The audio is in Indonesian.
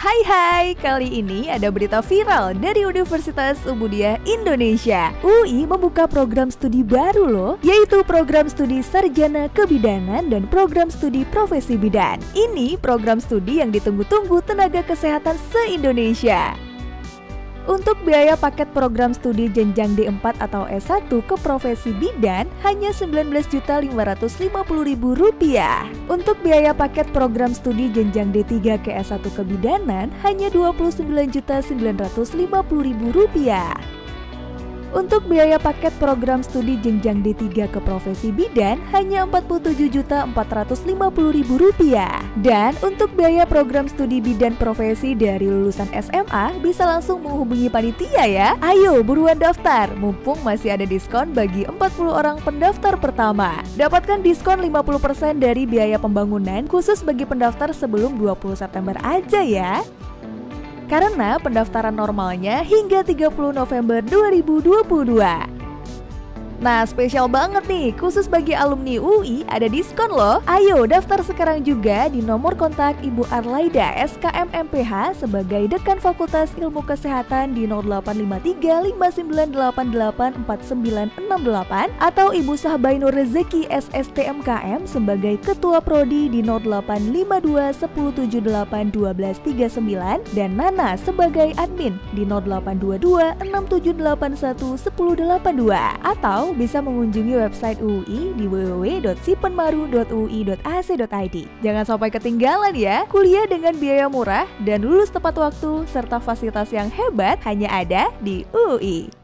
Hai, kali ini ada berita viral dari Universitas Umudiah Indonesia. UI membuka program studi baru loh, yaitu program studi Sarjana Kebidanan dan program studi Profesi Bidan. Ini program studi yang ditunggu-tunggu tenaga kesehatan se-Indonesia. Untuk biaya paket program studi jenjang D4 atau S1 ke profesi bidan hanya Rp19.550.000. Untuk biaya paket program studi jenjang D3 ke S1 kebidanan hanya Rp29.950.000. Untuk biaya paket program studi jenjang D3 ke profesi bidan hanya Rp47.450.000. Dan untuk biaya program studi bidan profesi dari lulusan SMA bisa langsung menghubungi panitia ya. Ayo buruan daftar, mumpung masih ada diskon bagi 40 orang pendaftar pertama. Dapatkan diskon 50% dari biaya pembangunan khusus bagi pendaftar sebelum 20 September aja ya. Karena pendaftaran normalnya hingga 30 November 2022. Nah, spesial banget nih, khusus bagi alumni UI ada diskon loh. Ayo daftar sekarang juga di nomor kontak Ibu Arlaida SKM MPH sebagai Dekan Fakultas Ilmu Kesehatan di 085359884968 atau Ibu Sahbainur Rezeki SSTMKM sebagai Ketua Prodi di 085210781239 dan Nana sebagai Admin di 082267811082 atau bisa mengunjungi website UI di www.sipenmaru.ui.ac.id. Jangan sampai ketinggalan ya, kuliah dengan biaya murah dan lulus tepat waktu serta fasilitas yang hebat hanya ada di UI.